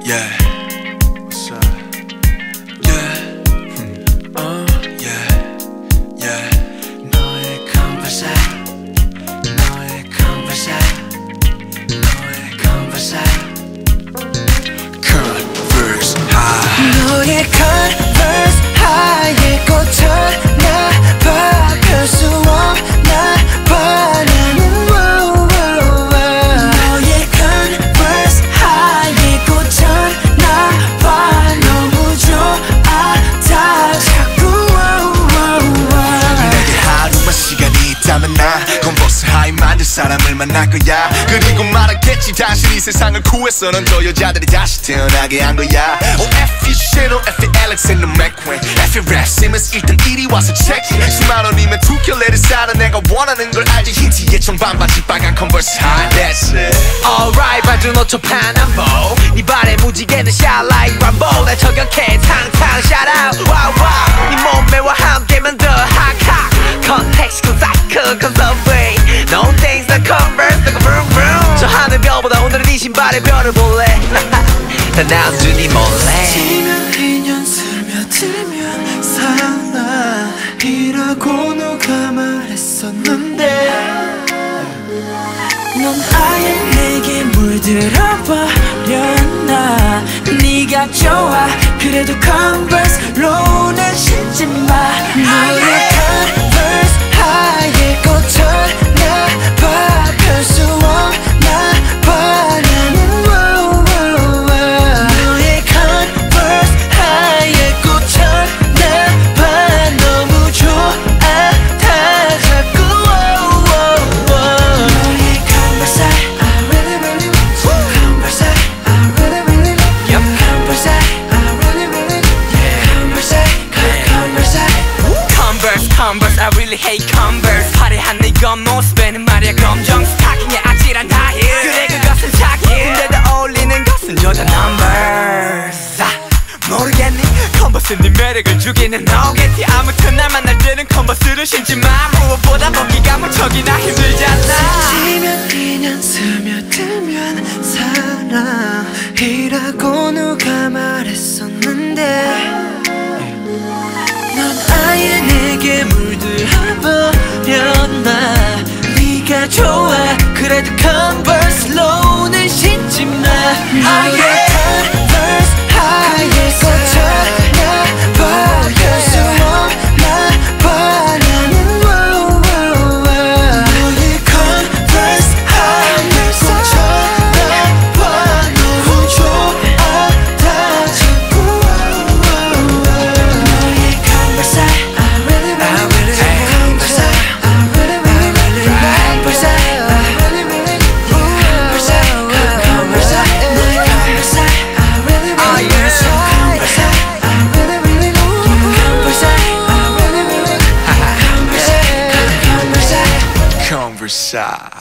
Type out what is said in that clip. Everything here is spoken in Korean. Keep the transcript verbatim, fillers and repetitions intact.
Yeah. What's up? Yeah. Hmm. Uh, yeah. Yeah. 너의 converse, 너의 converse, 너의 converse, converse high. 너의 converse high에 꽂혀나 봐. 별 수 없나 봐. 나는 wow, wow, wow. 너의 converse high에 꽂혀나 봐. 너무 좋아 다 자꾸 wow, wow, wow. 내게 하루만 시간이 있다면 나 컨버스 하이 만들 사람을 만날 거야. 그리고 말하겠지 다시 이 세상을 구해서 넌 저 여자들이 다시 태어나게 한 거야. Oh F you Chanel, F you Alexander McQueen, F you Raf Simons 일단 이리 와서 체크. 십만 원이면 두 켤레를 사는 내가 원하는 걸 알지. 흰 티에 청반바지 빨간 컨버스 하이. That's it. Alright 봐준 오초 파남보 네 발에 무지개는 shine like Rambo. 날 저격해 탕탕 shout out wow wow. 네 몸매와 함께만 더 hot hot. Context 그 사이클 conserve. No things that converse like a vroom vroom. 저 하늘별보다 오늘은 이 신발의 별을 볼래. 난 남준이 몰래. 지면 인연 스며들면 사랑이라고 누가 말했었는데 넌 아예 내게 물들어버렸나. 네가 좋아 그래도 converse로는 신지 마. 너의 converse 하얘 꽂혀나 봐. 별 수 없나 봐. 나는 wow, wow, wow. 너의 converse 하얘 꽂혀나 봐. 너무 좋아 다 자꾸 wow, wow, wow. 너의 converse I really really want you. Converse I really really love you. Converse I really really yeah. Converse Converse Converse Converse I really hate Converse. 화려한 네 겉모습에는 말이야 검정 스타킹에 아찔한 하일. 그래 그것은 자기. 근데도 어울리는 것은 저자 numbers. 아, 모르겠니 컨버스 네 매력을 주기는 너겠지. 아무튼 날 만날 때는 컨버스를 신지 마. 무엇보다 벗기가 무척이나 힘들잖아. 지면 인연 스며들면 사랑이라고 누가 말했었는데 넌 아예 내게 물들어버렸나. 네가 좋아 그래도 converse로는 신지 마. 아예 converse 하얘 꽂혀나 봐. 별 수 없나 봐. 나는 wow, wow, wow. 너의 converse 하얘 꽂혀나 봐. 너무 좋아 다 자꾸 wow, wow, wow. 너의 converse I really really really converse I really really really converse I really really converse converse 너의 converse I really really converse I really really converse I really really converse converse Converse